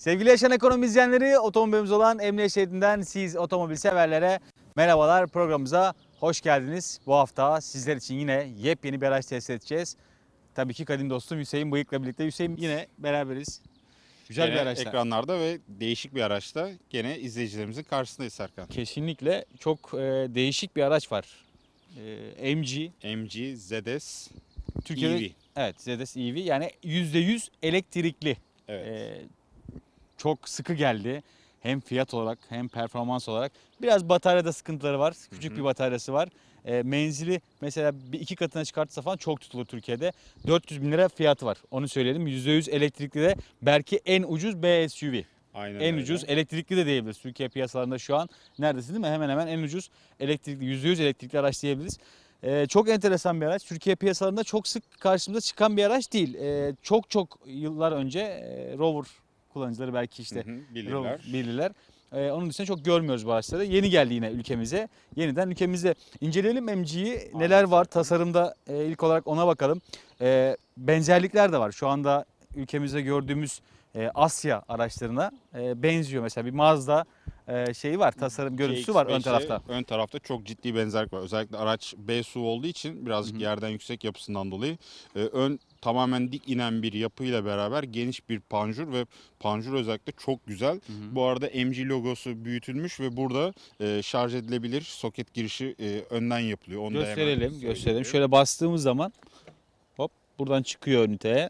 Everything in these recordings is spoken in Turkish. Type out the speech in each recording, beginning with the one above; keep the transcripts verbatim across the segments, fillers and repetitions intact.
Sevgili Yaşam Ekonomi izleyenleri, otomobilimiz olan Emniyet Şeridi'nden siz otomobil severlere merhabalar, programımıza hoş geldiniz. Bu hafta sizler için yine yepyeni bir araç test edeceğiz. Tabii ki kadim dostum Hüseyin Bıyık'la birlikte. Hüseyin, yine beraberiz. Güzel Gene bir araçta. ekranlarda ve değişik bir araçta gene izleyicilerimizin karşısındayız Serkan. Kesinlikle çok e, değişik bir araç var. E, M G. M G Z S Türkiye'de, E V. evet, Z S E V, yani yüzde yüz elektrikli. Evet. E, çok sıkı geldi. Hem fiyat olarak hem performans olarak. Biraz bataryada sıkıntıları var. Küçük Hı hı. bir bataryası var. E, menzili mesela bir iki katına çıkartsa falan çok tutulur Türkiye'de. dört yüz bin lira fiyatı var. Onu söyleyelim. yüzde yüz elektrikli de belki en ucuz B S U V. Aynen En öyle. ucuz elektrikli de diyebiliriz. Türkiye piyasalarında şu an neredeyse, değil mi? Hemen hemen en ucuz elektrikli, yüzde yüz elektrikli araç diyebiliriz. Ee, çok enteresan bir araç. Türkiye piyasalarında çok sık karşımıza çıkan bir araç değil. Ee, çok çok yıllar önce e, Rover kullanıcıları belki işte Hı hı, bilirler. Rover bilirler. Ee, onun dışında çok görmüyoruz bu araçları. Yeni geldi yine ülkemize. Yeniden ülkemizde inceleyelim M G'yi. Neler var tasarımda, e, ilk olarak ona bakalım. E, benzerlikler de var. Şu anda ülkemizde gördüğümüz e, Asya araçlarına e, benziyor. Mesela bir Mazda e, şeyi var, tasarım görüntüsü var ön C X beşe tarafta. Ön tarafta çok ciddi benzerlik var. Özellikle araç B S U V olduğu için birazcık Hı hı. yerden yüksek yapısından dolayı e, ön tamamen dik inen bir yapıyla beraber geniş bir panjur ve panjur özellikle çok güzel. Hı hı. Bu arada M G logosu büyütülmüş ve burada e, şarj edilebilir soket girişi e, önden yapılıyor. Onu da hemen Gösterelim, söyleyelim. gösterelim. Şöyle bastığımız zaman hop buradan çıkıyor üniteye.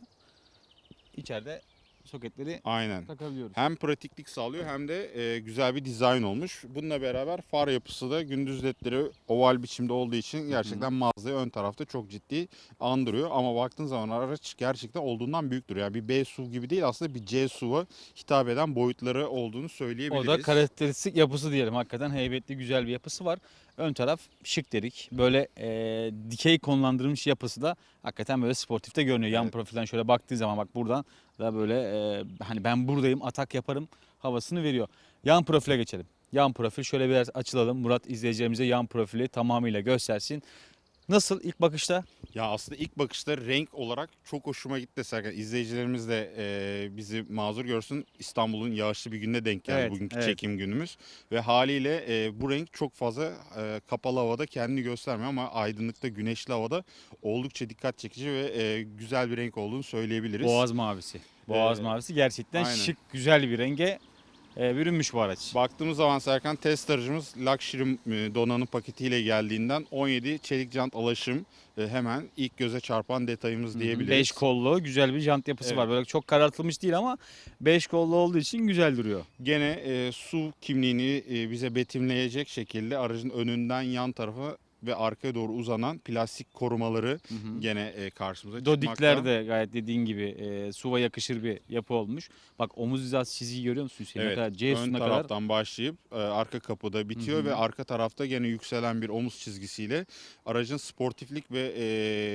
İçeride soketleri Aynen. takabiliyoruz. Hem pratiklik sağlıyor hem de e, güzel bir dizayn olmuş. Bununla beraber far yapısı da gündüz ledleri oval biçimde olduğu için gerçekten Mazda'yı ön tarafta çok ciddi andırıyor. Ama baktığın zaman araç gerçekten olduğundan büyüktür. Yani bir B S U V gibi değil, aslında bir C S U V'a hitap eden boyutları olduğunu söyleyebiliriz. O da karakteristik yapısı diyelim. Hakikaten heybetli, güzel bir yapısı var. Ön taraf şık dedik. Böyle e, dikey konumlandırılmış yapısı da hakikaten böyle sportifte görünüyor. Yan Evet. profilden şöyle baktığı zaman bak buradan da böyle e, hani ben buradayım, atak yaparım havasını veriyor. Yan profile geçelim. Yan profil şöyle biraz açılalım. Murat izleyicilerimize yan profili tamamıyla göstersin. Nasıl ilk bakışta? Ya aslında ilk bakışta renk olarak çok hoşuma gitti Serkan. İzleyicilerimiz de e, bizi mazur görsün. İstanbul'un yağışlı bir gününe denk geldi Evet, bugünkü evet. çekim günümüz. Ve haliyle e, bu renk çok fazla e, kapalı havada kendini göstermiyor ama aydınlıkta, güneşli havada oldukça dikkat çekici ve e, güzel bir renk olduğunu söyleyebiliriz. Boğaz mavisi. Boğaz Ee, mavisi gerçekten aynen. şık, güzel bir renge e, bürünmüş bu araç. Baktığımız zaman Serkan, test aracımız Luxury e, donanım paketiyle geldiğinden on yedi çelik jant alaşım e, hemen ilk göze çarpan detayımız diyebiliriz. beş kollu güzel bir jant yapısı Evet. var. Böyle çok karartılmış değil ama beş kollu olduğu için güzel duruyor. Gene e, S U V kimliğini e, bize betimleyecek şekilde aracın önünden yan tarafa ve arkaya doğru uzanan plastik korumaları Hı hı. gene e, karşımıza Dodikler çıkmakta. de gayet dediğin gibi e, S U V'a yakışır bir yapı olmuş. Bak omuz hizası çizgiyi görüyor musun Hüseyin? Ne Evet, kadar C ön üstüne kadar. taraftan başlayıp e, arka kapıda bitiyor Hı hı. ve arka tarafta gene yükselen bir omuz çizgisiyle aracın sportiflik ve e,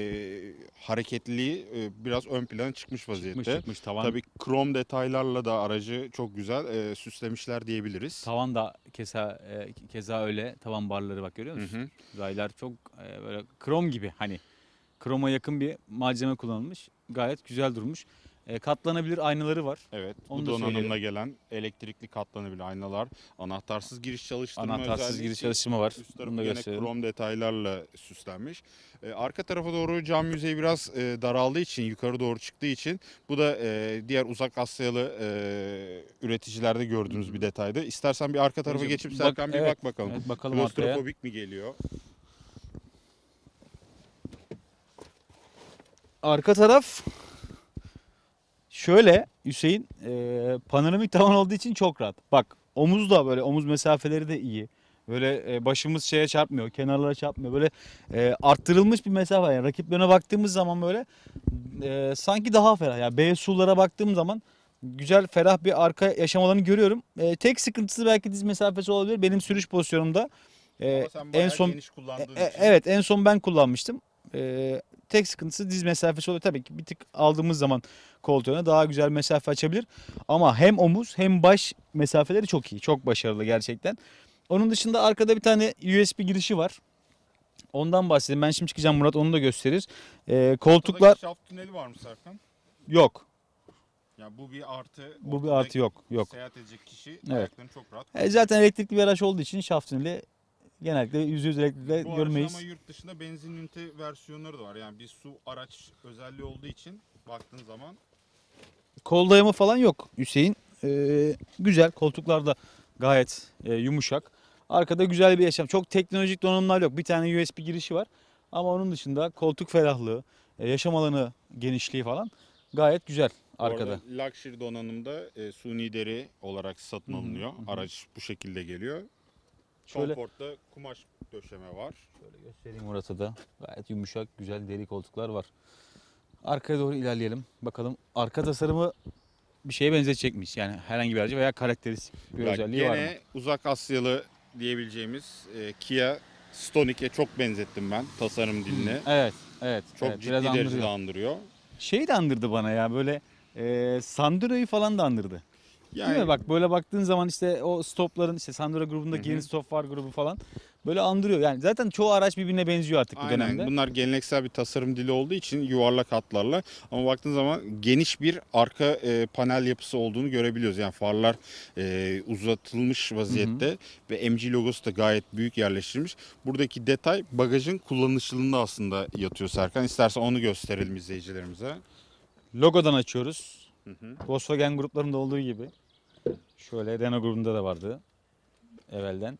hareketliliği e, biraz ön plana çıkmış vaziyette. Çıkmış çıkmış tavan. Tabii krom detaylarla da aracı çok güzel e, süslemişler diyebiliriz. Tavan da keza, e, keza öyle. Tavan barları bak görüyor Hı musun? hı. Raylar çok e, böyle krom gibi, hani kroma yakın bir malzeme kullanılmış. Gayet güzel durmuş. E, katlanabilir aynaları var. Evet, Onu bu da donanımla söyleyelim. gelen elektrikli katlanabilir aynalar, anahtarsız giriş çalıştırma Anahtarsız özelliği giriş ki çalışımı var. üst Bunu tarafı da gene gösterelim. krom detaylarla süslenmiş. Ee, arka tarafa doğru cam yüzeyi biraz e, daraldığı için, yukarı doğru çıktığı için bu da e, diğer uzak Asyalı e, üreticilerde gördüğümüz bir detaydı. İstersen bir arka tarafa Neyse, geçip bak- Serkan bir evet, bak bakalım. evet, bakalım arkaya. Klostrofobik mi geliyor? Arka taraf şöyle Hüseyin, e, panoramik tavan olduğu için çok rahat. Bak omuz da böyle, omuz mesafeleri de iyi. Böyle e, başımız şeye çarpmıyor, kenarlara çarpmıyor. Böyle e, arttırılmış bir mesafe. Yani rakiplerine baktığımız zaman böyle e, sanki daha ferah. Yani B S U V'lara baktığım zaman güzel, ferah bir arka yaşam alanı görüyorum. E, tek sıkıntısı belki diz mesafesi olabilir. Benim sürüş pozisyonumda e, Ama sen en bayağı son geniş e, kullandığın e, için. evet en son ben kullanmıştım. E, tek sıkıntısı diz mesafesi oluyor. Tabii ki bir tık aldığımız zaman koltuğuna daha güzel mesafe açabilir. Ama hem omuz hem baş mesafeleri çok iyi. Çok başarılı gerçekten. Onun dışında arkada bir tane U S B girişi var. Ondan bahsedeyim. Ben şimdi çıkacağım, Murat onu da gösterir. Ee, koltuklar Ortadaki şaft tüneli var mı Serkan? yok. Yani bu bir artı. Bu bir ortada artı yok. Yok. Seyahat edecek kişi Evet. ayaklarını çok rahat. E, zaten elektrikli bir araç olduğu için şaft tüneli genellikle yüzde yüz elektrikle Bu aracın görmeyiz. ama yurt dışında benzin ünite versiyonları da var. Yani bir su araç özelliği olduğu için baktığın zaman Kol dayama falan yok Hüseyin. Ee, güzel. Koltuklar da gayet e, yumuşak. Arkada güzel bir yaşam. Çok teknolojik donanımlar yok. Bir tane U S B girişi var. Ama onun dışında koltuk ferahlığı, e, yaşam alanı genişliği falan gayet güzel arkada. bu arada luxury donanımda e, suni deri olarak satın Hı hı, alınıyor. hı hı. Araç bu şekilde geliyor. Şöyle, Comfort'ta kumaş döşeme var. şöyle göstereyim orada da. Gayet yumuşak, güzel deri koltuklar var. Arkaya doğru ilerleyelim. Bakalım arka tasarımı bir şeye benzetecek miyiz? Yani herhangi bir aracı veya karakteristik bir Ya özelliği var mı? gene uzak Asyalı diyebileceğimiz e, Kia Stonic'e çok benzettim ben tasarım dilini. Evet, evet. Çok evet, ciddi biraz derecede andırıyor. andırıyor. Şey de andırdı bana ya böyle e, Sandero'yu falan da andırdı. Değil Yani mi? Bak böyle baktığın zaman işte o stopların işte Sandero grubundaki Hı hı. yeni stop var grubu falan böyle andırıyor. Yani zaten çoğu araç birbirine benziyor artık bu aynen dönemde. bunlar geleneksel bir tasarım dili olduğu için yuvarlak hatlarla ama baktığın zaman geniş bir arka e, panel yapısı olduğunu görebiliyoruz. Yani farlar e, uzatılmış vaziyette ve M G logosu da gayet büyük yerleştirilmiş. Buradaki detay bagajın kullanışlılığında aslında yatıyor Serkan. İstersen onu gösterelim izleyicilerimize. Logodan açıyoruz. Hı hı. Volkswagen gruplarında olduğu gibi. Şöyle Renault grubunda da vardı evvelden.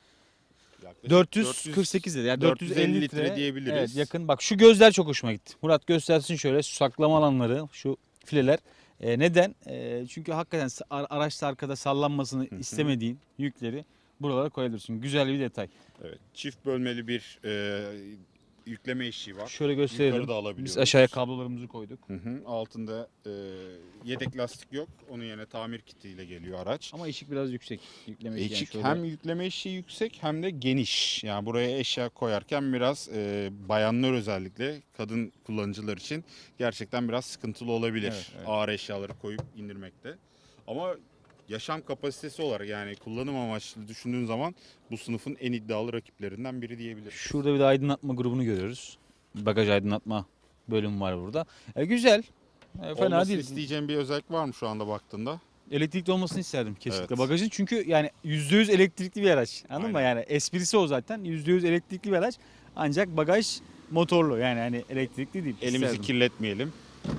Yaklaşık dört yüz kırk sekiz dedi. Yani dört yüz elli litre diyebiliriz. Evet, yakın. Bak şu gözler çok hoşuma gitti. Murat göstersin şöyle şu saklama alanları, şu fileler. E, neden? E, çünkü hakikaten sa- ara- araçta arkada sallanmasını hı. istemediğin yükleri buralara koyabilirsin. Güzel bir detay. Evet, çift bölmeli bir e, yükleme eşiği var. Şöyle gösterelim. Yukarıda alabiliyoruz. Biz aşağıya kablolarımızı koyduk. Hı hı. Altında e, yedek lastik yok. Onun yerine tamir kitiyle geliyor araç. Ama eşik biraz yüksek. Yükleme eşiği yani Eşik şöyle. hem yükleme eşiği yüksek hem de geniş. Yani buraya eşya koyarken biraz e, bayanlar özellikle kadın kullanıcılar için gerçekten biraz sıkıntılı olabilir. Evet, evet. Ağır eşyaları koyup indirmekte. Ama yaşam kapasitesi olarak yani kullanım amaçlı düşündüğün zaman bu sınıfın en iddialı rakiplerinden biri diyebiliriz. Şurada bir de aydınlatma grubunu görüyoruz. Bagaj aydınlatma bölümü var burada. E, güzel. E, fena Olmasını değil. isteyeceğim bir özellik var mı şu anda baktığında? Elektrikli olmasını isterdim kesinlikle Evet. bagajın. Çünkü yani yüzde yüz elektrikli bir araç. Anladın mı? Aynen. Yani esprisi o zaten. yüzde yüz elektrikli bir araç. Ancak bagaj motorlu. Yani hani elektrikli değil. Elimizi İsterdim. kirletmeyelim.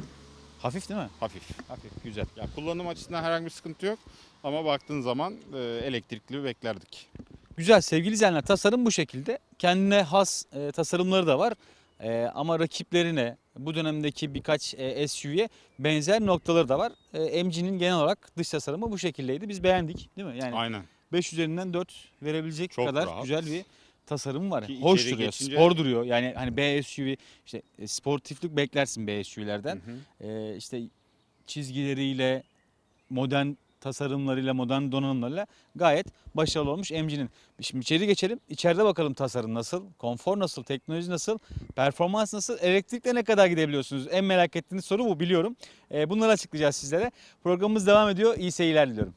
Hafif değil mi? Hafif. Hafif. Güzel. Ya kullanım açısından herhangi bir sıkıntı yok. Ama baktığın zaman e, elektrikli beklerdik. Güzel sevgili izleyenler, tasarım bu şekilde. Kendine has e, tasarımları da var. E, ama rakiplerine bu dönemdeki birkaç e, S U V'ye benzer noktaları da var. E, M G'nin genel olarak dış tasarımı bu şekildeydi. Biz beğendik değil mi? Yani Aynen. beş üzerinden dört verebilecek Çok kadar rahat. güzel bir tasarım var. Ki Hoş içeri duruyor, geçince- spor duruyor. Yani hani B S U V işte e, sportiflik beklersin B S U V'lerden. Hı hı. E, işte çizgileriyle, modern tasarımlarıyla, modern donanımlarıyla gayet başarılı olmuş M G'nin. Şimdi içeri geçelim. İçeride bakalım tasarım nasıl, konfor nasıl, teknoloji nasıl, performans nasıl, elektrikle ne kadar gidebiliyorsunuz? En merak ettiğiniz soru bu biliyorum. E, bunları açıklayacağız sizlere. Programımız devam ediyor. İyi seyirler diliyorum.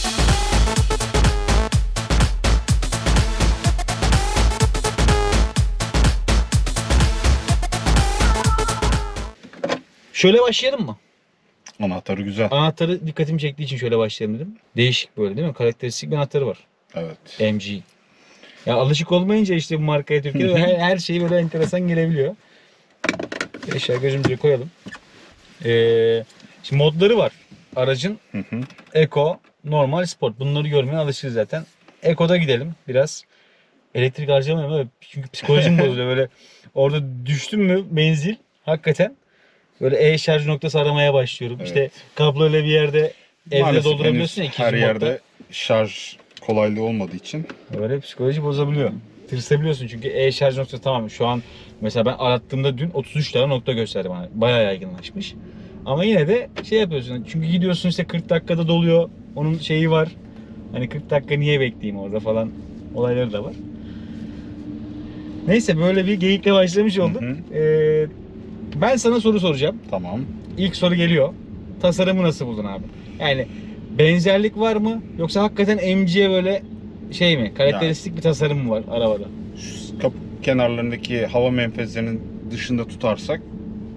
Şöyle başlayalım mı? Anahtarı güzel. Anahtarı dikkatimi çektiği için şöyle başlayalım dedim. Değişik böyle değil mi? Karakteristik bir anahtarı var. Evet. M G. Ya alışık olmayınca işte bu markaya Türkiye'de her, her şey böyle enteresan gelebiliyor. Eşya gözümüze koyalım. Ee, şimdi modları var aracın. Hı hı. Eco, normal, sport. Bunları görmeye alışırız zaten. Eco'da gidelim biraz. Elektrik harcamayalım böyle. Çünkü psikolojim bozuluyor böyle. Orada düştüm mü menzil hakikaten böyle e-şarj noktası aramaya başlıyorum. Evet. İşte kabloyla bir yerde evde Maalesef doldurabiliyorsun ya henüz ikinci her modda. yerde şarj kolaylığı olmadığı için. Böyle psikoloji bozabiliyor. Tırsabiliyorsun çünkü e-şarj noktası tamam şu an mesela ben arattığımda dün otuz üç tane nokta gösterdi bana. Bayağı yaygınlaşmış. Ama yine de şey yapıyorsun çünkü gidiyorsun işte kırk dakikada doluyor. Onun şeyi var. Hani kırk dakika niye bekleyeyim orada falan olayları da var. Neyse böyle bir geyikle başlamış olduk. Hı hı. Ee, ben sana soru soracağım. Tamam. İlk soru geliyor. Tasarımı nasıl buldun abi? Yani benzerlik var mı? Yoksa hakikaten M G'ye böyle şey mi? Karakteristik bir tasarım mı var arabada? Şu kapı kenarlarındaki hava menfezlerinin dışında tutarsak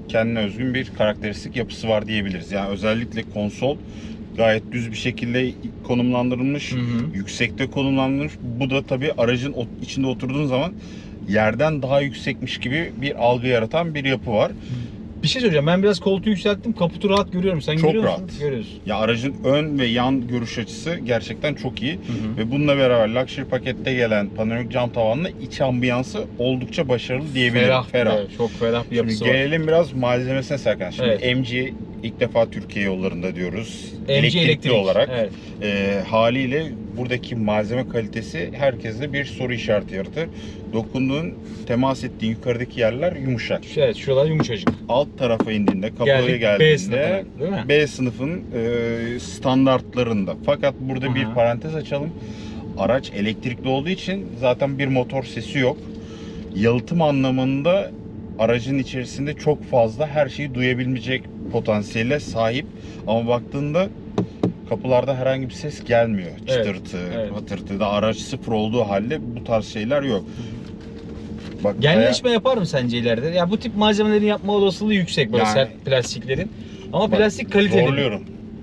kendine özgün bir karakteristik yapısı var diyebiliriz. Yani özellikle konsol gayet düz bir şekilde konumlandırılmış, Hı hı. yüksekte konumlandırılmış. Bu da tabii aracın içinde oturduğun zaman yerden daha yüksekmiş gibi bir algı yaratan bir yapı var. Bir şey söyleyeceğim. Ben biraz koltuğu yükselttim. Kaputu rahat görüyorum. Sen Çok görüyor musun? rahat. Görüyorsun. Ya aracın ön ve yan görüş açısı gerçekten çok iyi. Hı hı. Ve bununla beraber Luxury pakette gelen panoramik cam tavanlı iç ambiyansı oldukça başarılı diyebilirim. Ferah. Ferah. Evet, çok ferah bir yapısı Şimdi var. gelelim biraz malzemesine Serkan. Şimdi Evet. M G ilk defa Türkiye yollarında diyoruz. M G Elektrikli elektrik olarak. Evet. E, haliyle buradaki malzeme kalitesi herkeste bir soru işareti yaratır. Dokunduğun, temas ettiğin yukarıdaki yerler yumuşak. Evet, şuralar yumuşacık. Alt tarafa indiğinde, kapıya Geldik B geldiğinde sınıfına, değil mi? B sınıfın e, standartlarında. Fakat burada bir Aha. parantez açalım. Araç elektrikli olduğu için zaten bir motor sesi yok. Yalıtım anlamında aracın içerisinde çok fazla her şeyi duyabilecek potansiyele sahip. Ama baktığında kapılarda herhangi bir ses gelmiyor. Çıtırtı, evet. patırtı da araç sıfır olduğu halde bu tarz şeyler yok. Bak, Genleşme yapar mı sence ileride? Ya bu tip malzemelerin yapma olasılığı yüksek böyle Yani- sert plastiklerin. Ama bak, plastik kaliteli. zorluyorum.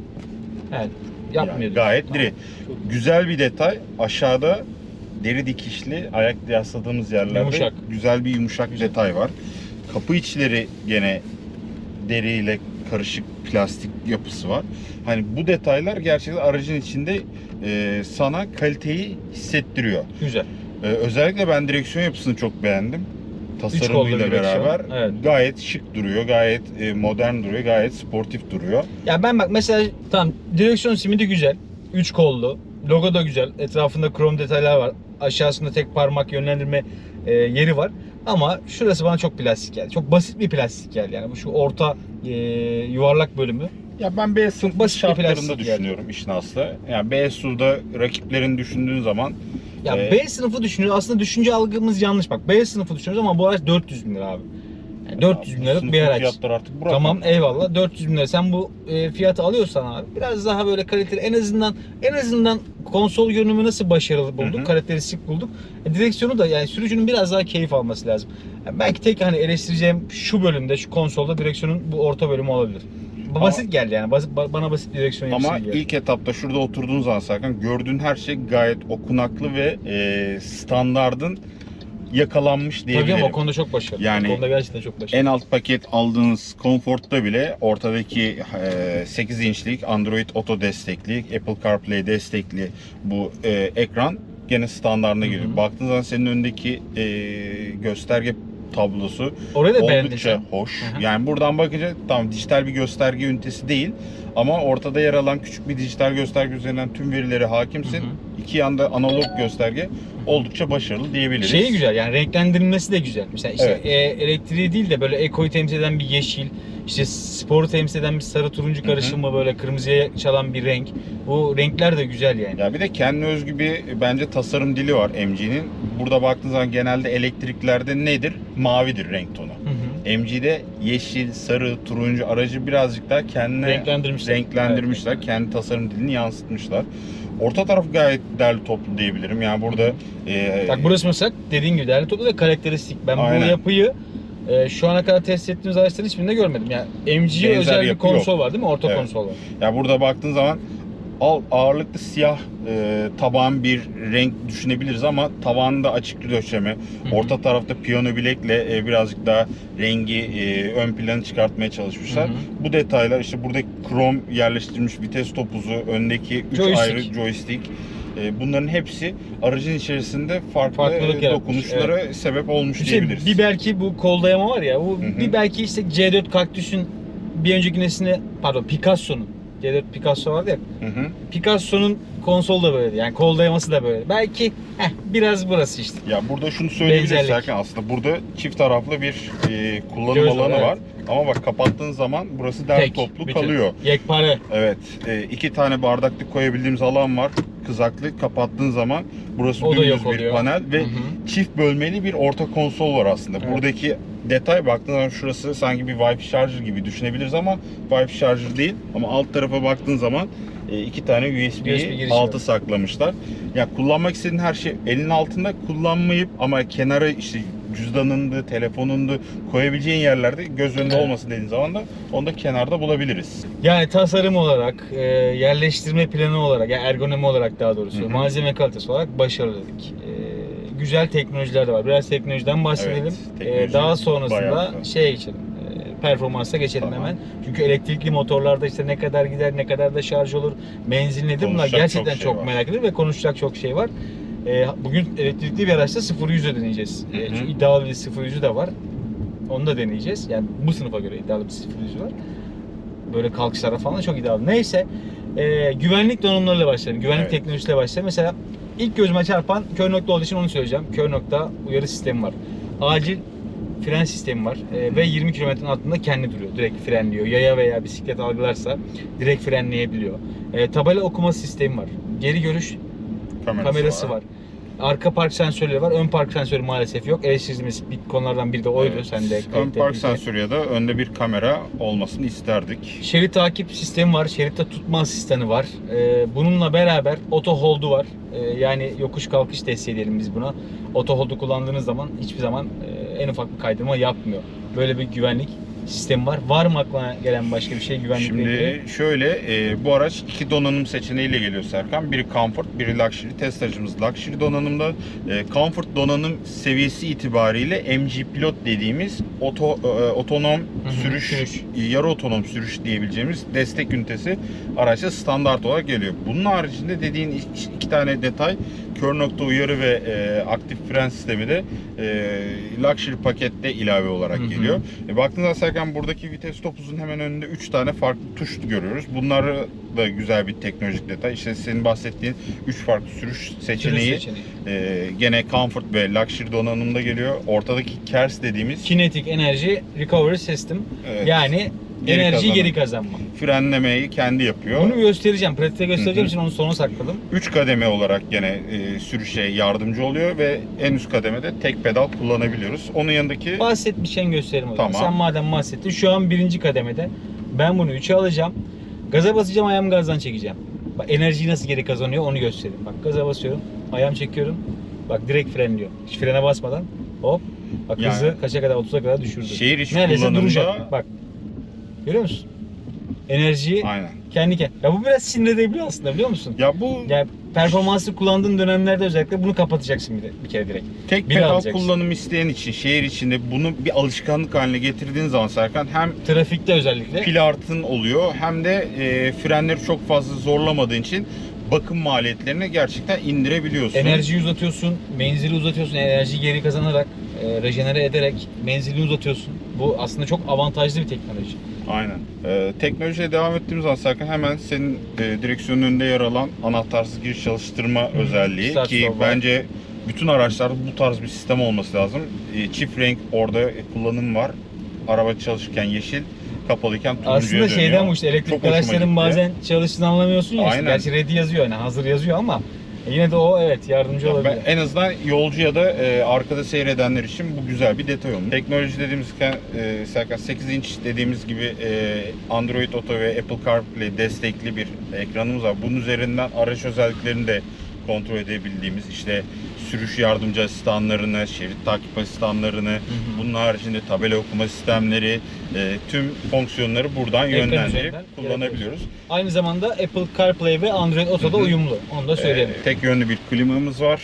Evet. Yani Yapmıyor. gayet diri. Çok- Güzel bir detay. Aşağıda deri dikişli ayak yasladığımız yerlerde Yumuşak. güzel bir yumuşak detay var. Kapı içleri gene deriyle karışık plastik yapısı var. Hani bu detaylar gerçekten aracın içinde e, sana kaliteyi hissettiriyor. Güzel. E, özellikle ben direksiyon yapısını çok beğendim. kollu Tasarımıyla bir direksiyon, beraber evet. gayet şık duruyor, gayet e, modern duruyor, gayet sportif duruyor. Ya ben bak mesela tamam direksiyon simidi güzel. Üç kollu. Logo da güzel. Etrafında krom detaylar var. Aşağısında tek parmak yönlendirme e, yeri var. Ama şurası bana çok plastik geldi. Çok basit bir plastik geldi. Yani bu şu orta e, yuvarlak bölümü. Ya ben B sınıf basit bir şartlarında plastik düşünüyorum işin aslı. Yani B S U V'da rakiplerini düşündüğün zaman Ya Ee, B sınıfı düşünüyoruz. Aslında düşünce algımız yanlış. Bak B sınıfı düşünüyoruz ama bu araç dört yüz bin lira abi. Yani dört yüz bin liralık sınıfın bir araç. fiyatları artık bırak. Tamam eyvallah dört yüz bin lira. Sen bu e, fiyatı alıyorsan abi biraz daha böyle kaliteli en azından en azından konsol görünümü nasıl başarılı bulduk, Hı hı. karakteristik bulduk. E, direksiyonu da yani sürücünün biraz daha keyif alması lazım. Yani belki tek hani eleştireceğim şu bölümde şu konsolda direksiyonun bu orta bölümü olabilir. Ama- Basit geldi yani. Basit, ba- bana basit bir direksiyon yapısı Ama gibi geldi. ilk etapta şurada oturduğun zaman Serkan gördüğün her şey gayet okunaklı ve e, standardın yakalanmış Tabii diyebilirim. ama o konuda çok başarılı. Yani o konuda gerçekten çok başarılı. En alt paket aldığınız Comfort'ta bile ortadaki e, sekiz inçlik Android Auto destekli, Apple CarPlay destekli bu e, ekran gene standartına giriyor. Hı hı. Baktığın zaman senin önündeki e, gösterge tablosu Orayı da beğendin oldukça sen. hoş. Hı hı. Yani buradan bakınca tamam dijital bir gösterge ünitesi değil ama ortada yer alan küçük bir dijital gösterge üzerinden tüm verilere hakimsin. Hı hı. İki yanda analog gösterge oldukça başarılı diyebiliriz. Şeyi güzel yani renklendirilmesi de güzel. Mesela işte Evet. e, elektriği değil de böyle ekoyu temsil eden bir yeşil, işte sporu temsil eden bir sarı turuncu karışımı böyle kırmızıya çalan bir renk. Bu renkler de güzel yani. Ya bir de kendine özgü bir bence tasarım dili var M G'nin. Burada baktığın zaman genelde elektriklerde nedir? Mavidir renk tonu. Hı hı. M G'de yeşil, sarı, turuncu aracı birazcık daha kendine Renklendirmişler. renklendirmişler. Evet. Kendi tasarım dilini yansıtmışlar. Orta taraf gayet değerli toplu diyebilirim. Yani burada e, Bak burası mesela dediğin gibi değerli toplu ve karakteristik. Ben Aynen. bu yapıyı e, şu ana kadar test ettiğimiz araçların hiçbirinde görmedim. Yani M G'ye Benzer özel bir yapı konsol yok. var değil mi? Orta Evet. konsol var. ya burada baktığın zaman al ağırlıklı siyah e, taban bir renk düşünebiliriz ama tavanında açık döşeme. Hı hı. Orta tarafta piyano bilekle e, birazcık daha rengi e, ön plana çıkartmaya çalışmışlar. Hı hı. Bu detaylar işte buradaki krom yerleştirilmiş vites topuzu, öndeki üç Joystick. ayrı joystick. E, bunların hepsi aracın içerisinde farklı Farklılık e, yaratmış, dokunuşlara sebep olmuş Şey, diyebiliriz. bir belki bu kol dayama var ya, bu Hı hı. bir belki işte C dört Cactus'un bir önceki nesline, pardon Picasso'nun C dört Picasso vardı ya. Hı hı. Picasso'nun konsol da böyle yani kol dayaması da böyle. Belki heh, biraz burası işte. Ya burada şunu söyleyebiliriz Benzerlik. Serkan, aslında burada çift taraflı bir e, kullanım Göz var, alanı evet. var. Ama bak kapattığın zaman burası derli Tek, toplu bütün. kalıyor. Yekpare. Evet. E, iki tane bardaklık koyabildiğimiz alan var. Kızaklık kapattığın zaman burası O da dümdüz yok bir oluyor. panel ve Hı hı. çift bölmeli bir orta konsol var aslında. Evet. Buradaki detay baktığın zaman şurası sanki bir Wi-Fi charger gibi düşünebiliriz ama Wi-Fi charger değil. Ama alt tarafa baktığın zaman e, iki tane U S U S B B'yi girişi altı var. saklamışlar. Ya kullanmak istediğin her şey elinin altında, kullanmayıp ama kenara işte cüzdanındı, telefonundu koyabileceğin yerlerde göz önünde Evet. olmasın dediğin zaman da onu da kenarda bulabiliriz. Yani tasarım olarak, e, yerleştirme planı olarak, yani ergonomi olarak daha doğrusu, Hı hı. malzeme kalitesi olarak başarılı dedik. E, güzel teknolojiler de var. Biraz teknolojiden bahsedelim. Evet, E, teknoloji daha bayağı sonrasında güzel. şeye geçelim. E, performansa geçelim Tamam. hemen. Çünkü elektrikli motorlarda işte ne kadar gider, ne kadar da şarj olur, menzil nedir, bunlar Konuşacak gerçekten çok çok, şey var. merak edilir ve konuşacak çok şey var. E, bugün elektrikli bir araçta sıfır yüze deneyeceğiz. Hı hı. E, çünkü iddialı bir sıfır yüzü de var. Onu da deneyeceğiz. Yani bu sınıfa göre iddialı bir sıfır yüzü var. Böyle kalkışlara falan çok iddialı. Neyse, e, güvenlik donanımlarıyla başlayalım. Güvenlik Evet. teknolojisiyle başlayalım. Mesela ilk gözüme çarpan kör nokta olduğu için onu söyleyeceğim. Kör nokta uyarı sistemi var. Acil fren sistemi var. E, ve yirmi kilometrenin altında kendi duruyor. Direkt frenliyor. Yaya veya bisiklet algılarsa direkt frenleyebiliyor. E, tabela okuma sistemi var. Geri görüş Kamerası, kamerası var. Arka park sensörleri var. Ön park sensörü maalesef yok. Eleştirdiğimiz bir konulardan biri de oydu. Evet. Sen de Ön kayıtta park bilgi. sensörü ya da önde bir kamera olmasını isterdik. Şerit takip sistemi var. Şeritte tutma asistanı var. Ee, bununla beraber auto hold'u var. Ee, yani yokuş kalkış desteği diyelim biz buna. Auto hold'u kullandığınız zaman hiçbir zaman e, en ufak bir kaydırma yapmıyor. Böyle bir güvenlik sistemi var. Var mı aklına gelen başka bir şey güvenlikle ilgili? Şimdi şöyle, e, bu araç iki donanım seçeneğiyle geliyor Serkan. Biri Comfort, biri Luxury. Test aracımız Luxury donanımda. E, Comfort donanım seviyesi itibariyle M G Pilot dediğimiz oto, e, otonom hı, sürüş, sürüş. yarı otonom sürüş diyebileceğimiz destek ünitesi araçta standart olarak geliyor. Bunun haricinde dediğin iki, iki tane detay, kör nokta uyarı ve e, aktif fren sistemi de e, Luxury pakette ilave olarak Hı hı. geliyor. E, baktığınızda Serkan, buradaki vites topuzun hemen önünde üç tane farklı tuş görüyoruz. Bunlar da güzel bir teknolojik detay. İşte senin bahsettiğin üç farklı sürüş seçeneği, Sürüş seçeneği. e, gene Comfort ve Luxury donanımda geliyor. Ortadaki K E R S dediğimiz Kinetic Energy Recovery System. evet, Yani Geri enerjiyi kazanım. geri kazanma. frenlemeyi kendi yapıyor. Bunu göstereceğim. Pratikte göstereceğim Hı hı. için onu sona sakladım. üç kademe olarak gene e, sürüşe yardımcı oluyor ve en üst kademede tek pedal kullanabiliyoruz. Onun yanındaki Bahsetmişken göstereyim o zaman. Tamam. Sen madem bahsettin. Şu an birinci kademede. Ben bunu üçe alacağım. Gaza basacağım, ayağımı gazdan çekeceğim. Bak enerjiyi nasıl geri kazanıyor onu göstereyim. Bak gaza basıyorum, ayağımı çekiyorum. Bak direkt frenliyor. Hiç frene basmadan hop. Bak Yani- hızı kaça kadar, otuza kadar düşürdü. şehir içi Neredeyse kullanımda duracak. Bak. Görüyor musun? Enerjiyi aynen. kendi kendine. Ya bu biraz sinir edebiliyor aslında, biliyor musun? Ya bu Yani performansı kullandığın dönemlerde özellikle bunu kapatacaksın bir, de, bir kere direkt. tek bir pedal alacaksın. kullanım isteyen için şehir içinde bunu bir alışkanlık haline getirdiğin zaman Serkan, hem Trafikte özellikle. pil artın oluyor hem de e, frenleri çok fazla zorlamadığın için bakım maliyetlerini gerçekten indirebiliyorsun. Enerjiyi uzatıyorsun, menzili uzatıyorsun, enerjiyi geri kazanarak, e, rejenere ederek menzili uzatıyorsun. Bu aslında çok avantajlı bir teknoloji. Aynen. Ee, teknolojiye devam ettiğimiz zaman Serkan, hemen senin e, direksiyonun önünde yer alan anahtarsız giriş çalıştırma Hı, özelliği start ki stop var. bence bütün araçlarda bu tarz bir sistem olması lazım. E, çift renk orada e, kullanım var. Araba çalışırken yeşil, kapalıyken turuncuya Aslında dönüyor. şeyden bu işte Çok elektrikli hoşuma araçların gitti. bazen çalıştığını anlamıyorsun ya. işte. Aynen. Gerçi ready yazıyor, yani hazır yazıyor ama yine de o evet yardımcı Ya olabilir. ben en azından yolcu ya da e, arkada seyredenler için bu güzel bir detay olmuş. Teknoloji dediğimiz e, Serkan, sekiz inç dediğimiz gibi e, Android Auto ve Apple CarPlay destekli bir ekranımız var. Bunun üzerinden araç özelliklerini de kontrol edebildiğimiz, işte sürüş yardımcı asistanlarını, şerit takip asistanlarını, bunun haricinde tabela okuma sistemleri, e, tüm fonksiyonları buradan Ekran yönlendirip üzerinden kullanabiliyoruz. Aynı zamanda Apple CarPlay ve Android Auto'da Hı hı. uyumlu. Onu da söyleyelim. Ee, tek yönlü bir klimamız var.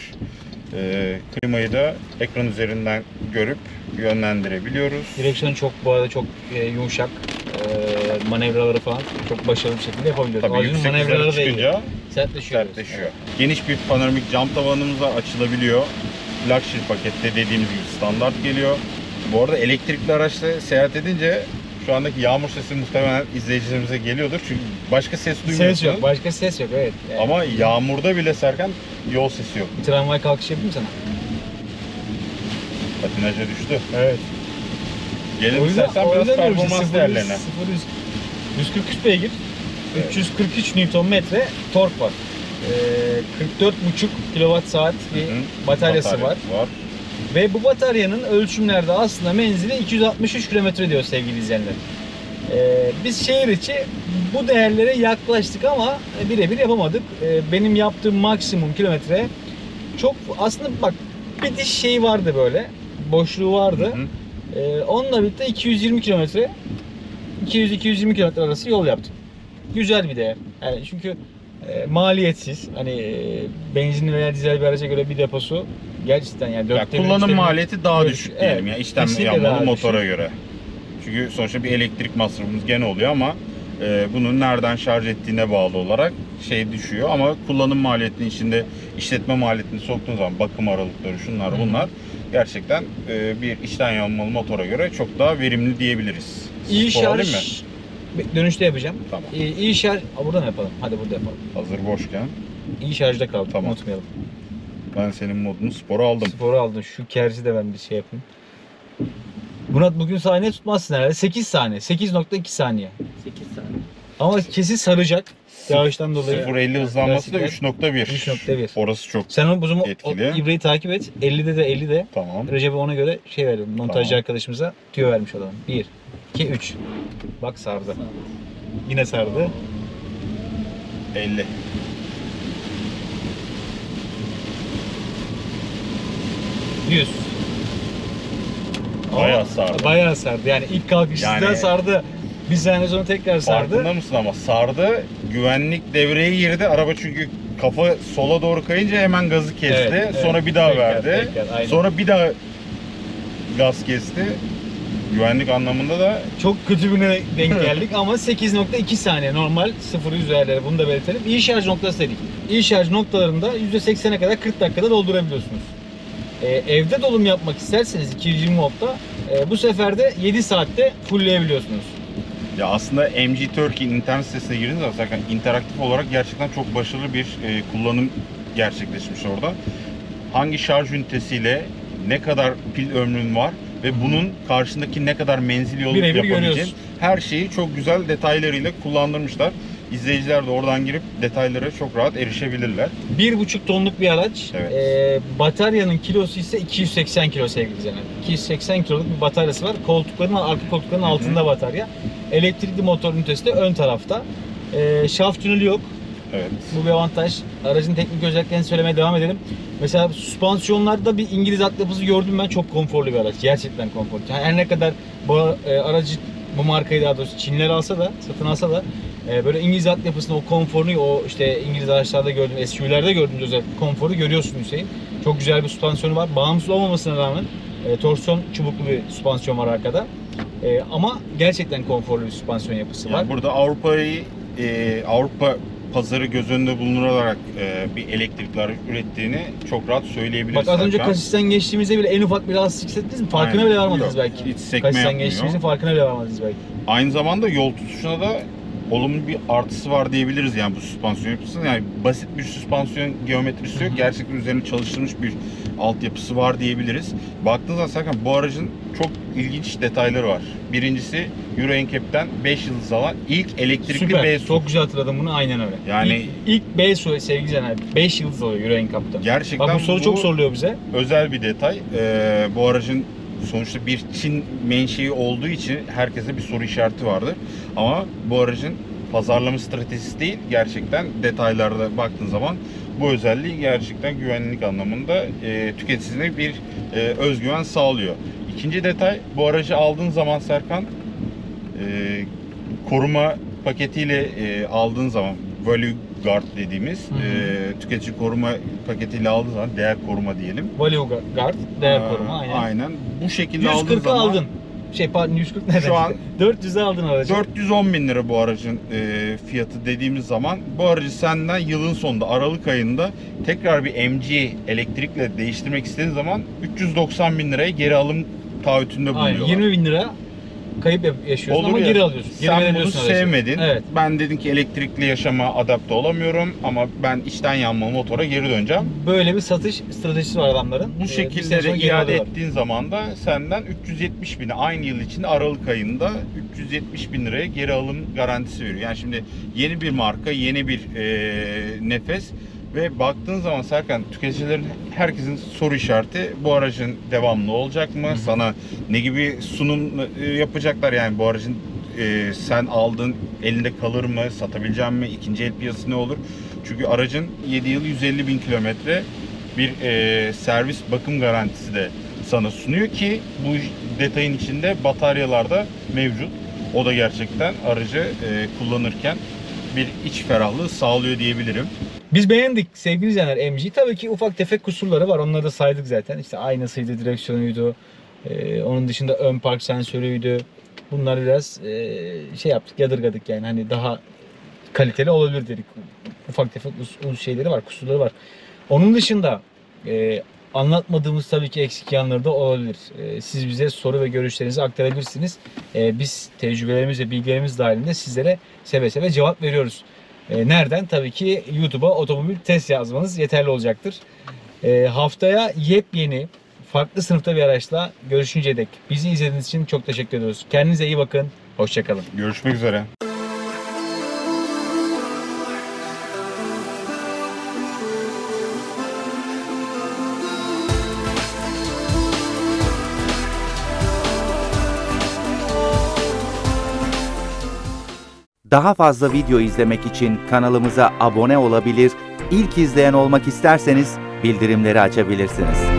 Ee, klimayı da ekran üzerinden görüp yönlendirebiliyoruz. Direksiyon çok bu arada çok e, yumuşak. E, manevraları falan çok başarılı bir şekilde yapabiliyoruz. Tabii Aracın yüksek hızlara manevraları da iyi. çıkınca Sertleşiyor. sertleşiyor. Geniş bir panoramik cam tavanımız var, açılabiliyor. Luxury pakette dediğimiz gibi standart geliyor. Bu arada elektrikli araçla seyahat edince şu andaki yağmur sesi muhtemelen izleyicilerimize geliyordur. Çünkü başka ses duymuyorsunuz. Ses yok. Başka ses yok, evet. Yani Ama yağmurda bile Serkan yol sesi yok. bir tramvay kalkışı yapayım sana. Patinaja düştü. Evet. Gelin istersen biraz performans değerlerine. sıfır yüz yüz kırk üç beygir, Evet. üç yüz kırk üç Newton metre tork var. Ee, kırk dört buçuk kilowatt saat bir Hı hı. bataryası var. Bataryası var. Ve bu bataryanın ölçümlerde aslında menzili iki yüz altmış üç kilometre diyor sevgili izleyenler. Ee, biz şehir içi bu değerlere yaklaştık ama birebir yapamadık. Ee, benim yaptığım maksimum kilometre çok aslında bak bir diş şeyi vardı böyle. boşluğu vardı. Hı hı. Ee, onunla birlikte iki yüz yirmi kilometre iki yüz iki yüz yirmi kilometre arası yol yaptım. Güzel bir değer. Yani çünkü e, maliyetsiz. Hani e, benzinli veya dizel bir araca göre bir deposu gerçekten yani Ya dörtte bir, kullanım üçte bir- maliyeti daha Evet, düşük evet, diyelim ya işlem kesinlikle yanmalı daha motora düşük. göre. Çünkü sonuçta bir elektrik masrafımız gene oluyor ama e, bunun nereden şarj ettiğine bağlı olarak şey düşüyor ama kullanım maliyetinin içinde işletme maliyetini soktuğun zaman bakım aralıkları şunlar Hı hı. bunlar gerçekten e, bir içten yanmalı motora göre çok daha verimli diyebiliriz. İyi Spor alayım mı? şarj dönüşte yapacağım. Tamam. İyi, iyi şarj. Aa, burada mı yapalım? Hadi burada yapalım. Hazır boşken İyi şarjda kaldık. Tamam. Unutmayalım. ben senin modunu spora aldım. Sporu aldım. Şu kerzi de ben bir şey yapayım. Murat bugün saniye tutmazsın herhalde. sekiz saniye. sekiz nokta iki saniye. sekiz saniye. Ama kesin saracak. Yağıştan dolayı. sıfır elli hızlanması da Klasikler. üç nokta bir. üç nokta bir. Orası çok Sen o, o, o Etkili. ibreyi takip et. ellide de elli de. tamam. Recep'e ona göre şey verelim. Montajcı Tamam. arkadaşımıza tüyo vermiş olalım. bir, iki, üç. Bak sardı. Yine sardı. elli. yüz. Bayağı Ama sardı. Bayağı sardı. Yani ilk kalkışta Yani- sardı. Bir saniye sonra tekrar sardı. Farkında mısın ama sardı. Güvenlik devreye girdi. Araba çünkü kafa sola doğru kayınca hemen gazı kesti. Evet, evet. Sonra bir daha Tekrar, verdi. tekrar, aynen. Sonra bir daha gaz kesti. Güvenlik anlamında da Çok kötü birine denk geldik ama sekiz nokta iki saniye normal sıfır yüz değerleri, bunu da belirtelim. İyi şarj noktası dedik. İyi şarj noktalarında yüzde seksene kadar kırk dakikada doldurabiliyorsunuz. Ee, evde dolum yapmak isterseniz iki yüz yirmi voltta e, bu sefer de yedi saatte fullleyebiliyorsunuz. ya aslında M G Turkey internet sitesine girdiğiniz zaman zaten interaktif olarak gerçekten çok başarılı bir e, kullanım gerçekleşmiş orada. Hangi şarj ünitesiyle ne kadar pil ömrün var ve bunun karşındaki ne kadar menzil yolu Birebir yapabileceğin görüyorsun. her şeyi çok güzel detaylarıyla kullandırmışlar. İzleyiciler de oradan girip detaylara çok rahat erişebilirler. bir buçuk tonluk bir araç. Evet. Ee, bataryanın kilosu ise iki yüz seksen kilo sevgili izleyenler. iki yüz seksen kiloluk bir bataryası var. Koltukların, arka koltukların altında batarya. Elektrikli motor ünitesi de ön tarafta. Ee, şaft tüneli yok. Evet. Bu bir avantaj. Aracın teknik özelliklerini söylemeye devam edelim. Mesela süspansiyonlarda bir İngiliz altyapısı gördüm ben. Çok konforlu bir araç. Gerçekten konforlu. Yani her ne kadar bu e, aracı, bu markayı daha doğrusu Çinliler alsa da, satın alsa da e, böyle İngiliz altyapısında o konforunu, o işte İngiliz araçlarda gördüğüm, S U V'lerde gördüğümüz özel konforu görüyorsun Hüseyin. Çok güzel bir süspansiyonu var. Bağımsız olmamasına rağmen e, torsiyon çubuklu bir süspansiyon var arkada. E, ama gerçekten konforlu bir süspansiyon yapısı var. Yani burada Avrupa'yı e, Avrupa pazarı göz önünde bulundurarak e, bir elektrikler ürettiğini çok rahat söyleyebiliriz. Bak az önce zaten. kasisten geçtiğimizde bile en ufak bir rahatsızlık hissettiniz mi? Farkına Aynen. bile varmadınız Yok, belki. hiç sekme Kasisten yapmıyor. geçtiğimizin farkına bile varmadınız belki. Aynı zamanda yol tutuşuna da olumlu bir artısı var diyebiliriz yani bu süspansiyon yapısının. Yani basit bir süspansiyon geometrisi yok. Gerçekten üzerine çalışılmış bir altyapısı var diyebiliriz. Baktığınız zaman Serkan, bu aracın çok ilginç detayları var. Birincisi Euro N C A P'ten beş yıldız alan ilk elektrikli Süper. B S U V. Çok güzel hatırladım bunu, aynen öyle. Yani- ilk, ilk B S U V sevgili Caner beş yıldız oluyor Euro N C A P'ta. Gerçekten Bak bu soru çok soruluyor bize. özel bir detay. Ee, bu aracın sonuçta bir Çin menşei olduğu için herkese bir soru işareti vardır. Ama bu aracın pazarlama stratejisi değil, gerçekten detaylarda baktığın zaman bu özelliği gerçekten güvenlik anlamında e, tüketicisine bir e, özgüven sağlıyor. İkinci detay, bu aracı aldığın zaman Serkan, e, koruma paketiyle e, aldığın zaman Value Guard dediğimiz Hı hı. e, tüketici koruma paketiyle aldığın zaman değer koruma diyelim. Value Guard, değer Aa, koruma aynen. Aynen. Bu şekilde aldığın yüz kırkı zaman aldın. Şey pardon yüz kırk nereden? Şu an dört yüze aldın aracı. dört yüz on bin lira bu aracın e, fiyatı dediğimiz zaman bu aracı senden yılın sonunda Aralık ayında tekrar bir M G elektrikle değiştirmek istediğin zaman üç yüz doksan bin liraya geri alım taahhütünde Aynen, bulunuyorlar. yirmi bin lira kayıp yap- yaşıyorsun Olur ama ya, geri alıyorsun. Geri sen bunu verebiliyorsun aracı. sevmedin. Evet. Ben dedim ki elektrikli yaşama adapte olamıyorum ama ben içten yanmalı motora geri döneceğim. Böyle bir satış stratejisi var adamların. Bu Ee, bir şekilde sene sonra de geri iade alıyorlar. ettiğin zaman da senden üç yüz yetmiş bini aynı yıl içinde Aralık ayında üç yüz yetmiş bin liraya geri alım garantisi veriyor. Yani şimdi yeni bir marka, yeni bir e, nefes ve baktığın zaman Serkan, tüketicilerin herkesin soru işareti bu aracın devamlı olacak mı? Hı-hı. Sana ne gibi sunum e, yapacaklar yani bu aracın e, sen aldın elinde kalır mı? Satabileceğim mi? İkinci el piyasası ne olur? Çünkü aracın yedi yıl yüz elli bin kilometre bir e, servis bakım garantisi de sana sunuyor ki bu detayın içinde bataryalar da mevcut. O da gerçekten aracı e, kullanırken bir iç ferahlığı sağlıyor diyebilirim. Biz beğendik sevgili izleyenler M G'yi. Tabii ki ufak tefek kusurları var. Onları da saydık zaten. İşte aynasıydı, direksiyonuydu. Ee, onun dışında ön park sensörüydü. Bunlar biraz e, şey yaptık, yadırgadık yani. Hani daha kaliteli olabilir dedik. Ufak tefek us- us- şeyleri var, kusurları var. Onun dışında e, anlatmadığımız tabii ki eksik yanları da olabilir. E, siz bize soru ve görüşlerinizi aktarabilirsiniz. E, biz tecrübelerimiz ve bilgilerimiz dahilinde sizlere seve seve cevap veriyoruz. E, nereden? Tabii ki YouTube'a otomobil test yazmanız yeterli olacaktır. E, haftaya yepyeni, farklı sınıfta bir araçla görüşünceye dek bizi izlediğiniz için çok teşekkür ediyoruz. Kendinize iyi bakın. Hoşçakalın. Görüşmek üzere. Daha fazla video izlemek için kanalımıza abone olabilir, ilk izleyen olmak isterseniz bildirimleri açabilirsiniz.